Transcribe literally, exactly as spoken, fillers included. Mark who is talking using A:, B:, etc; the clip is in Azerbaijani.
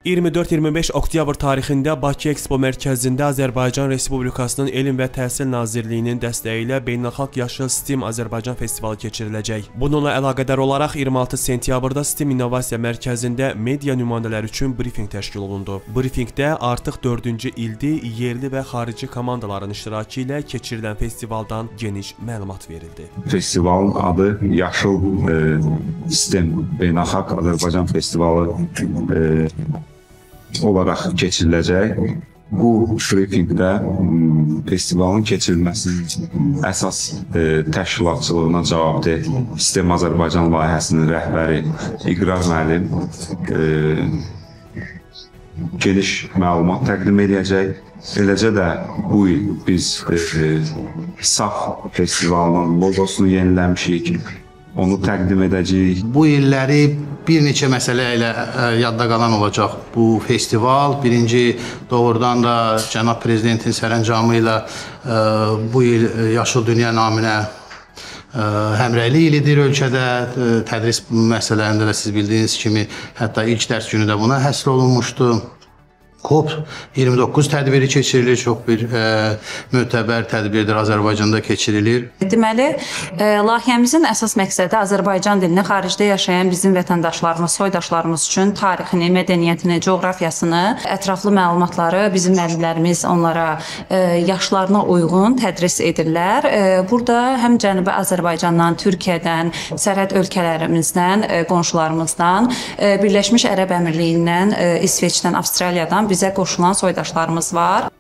A: iyirmi dörd iyirmi beş oktyabr tarixində Bakı Ekspo mərkəzində Azərbaycan Respublikasının Elm və Təhsil Nazirliyinin dəstəyi ilə Beynəlxalq Yaşıl STEM Azərbaycan Festivalı keçiriləcək. Bununla əlaqədar olaraq iyirmi altı sentyabrda STEM İnnovasiya Mərkəzində media nümayəndələri üçün brifinq təşkil olundu. Brifinqdə artıq dördüncü ildir yerli və xarici komandaların iştirakı ilə keçirilən festivaldan geniş məlumat verildi.
B: Festivalın adı Yaşıl e, STEM Beynəlxalq Azərbaycan Festivalı e, olaraq keçiriləcək. Bu brifinqdə festivalın keçirilməsinin əsas e, təşkilatçılığına cavabdeh STEM Azərbaycan layihəsinin rəhbəri İqrar müəllim e, geniş məlumat təqdim edəcək. Eləcə də bu il biz e, SAF festivalının logosunu yeniləmişik. Onu təqdim edəcəyik.
C: Bu illəri bir neçə məsələ ilə yadda qalan olacaq bu festival. Birinci, doğrudan da Cənab Prezidentin sərəncamı ilə bu il Yaşıl Dünya naminə həmrəylik ilidir ölkədə. Tədris məsələlərində də siz bildiyiniz kimi hətta ilk dərs günü də buna həsr olunmuşdu. COP iyirmi doqquz tədbiri keçirilir, çox bir e, mötəbər tədbirdir, Azərbaycanda keçirilir.
D: Deməli, e, layihəmizin əsas məqsədi Azərbaycan dilini xaricdə yaşayan bizim vətəndaşlarımız, soydaşlarımız üçün tarixini, mədəniyyətini, coğrafiyasını, ətraflı məlumatları bizim müəllimlərimiz onlara e, yaşlarına uyğun tədris edirlər. E, burada həm Cənubi Azərbaycandan, Türkiyədən, sərhəd ölkələrimizdən, e, qonşularımızdan, e, Birləşmiş Ərəb Əmirliyindən, e, İsveçdən, Avstraliyadan bizə qoşulan soydaşlarımız var.